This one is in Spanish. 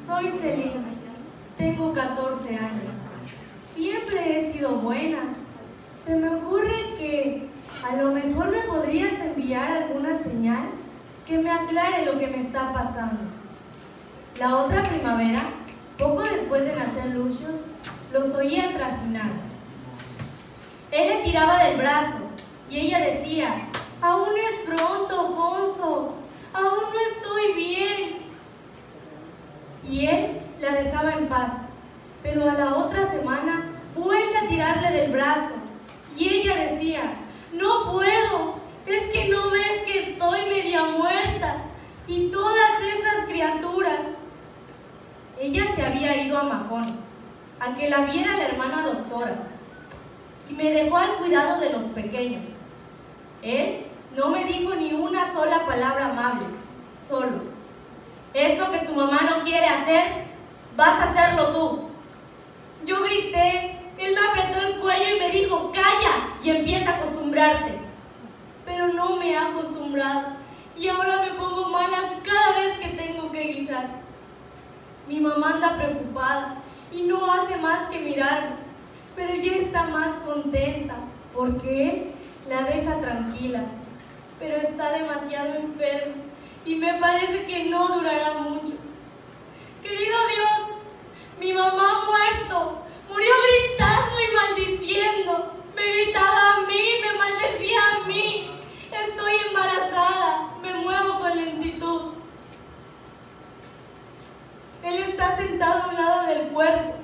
Soy Selena, tengo 14 años. Siempre he sido buena. Se me ocurre que a lo mejor me podrías enviar alguna señal que me aclare lo que me está pasando. La otra primavera, poco después de nacer Lucius, los oía trajinar. Él le tiraba del brazo y ella decía: «Aún es pronto, Fonso, aún no estoy bien». Y él la dejaba en paz, pero a la otra semana vuelve a tirarle del brazo y ella decía: «No puedo, es que no ves que estoy media muerta y todas esas criaturas». Ella se había ido a Macón, a que la viera la hermana doctora, y me dejó al cuidado de los pequeños. Él no me dijo ni una sola palabra amable, solo: «Eso que tu mamá no quiere hacer, vas a hacerlo tú». Yo grité, él me apretó el cuello y me dijo: «Calla y empieza a acostumbrarte». Pero no me ha acostumbrado y ahora me pongo mala cada vez que tengo que guisar. Mi mamá anda preocupada y no hace más que mirarme, pero ella está más contenta porque él la deja tranquila. Pero está demasiado enfermo y me parece que no durará mucho. Querido Dios, mi mamá ha muerto. Murió gritando y maldiciendo. Me gritaba a mí, me maldecía a mí. Estoy embarazada, me muevo con lentitud. Él está sentado a un lado del cuerpo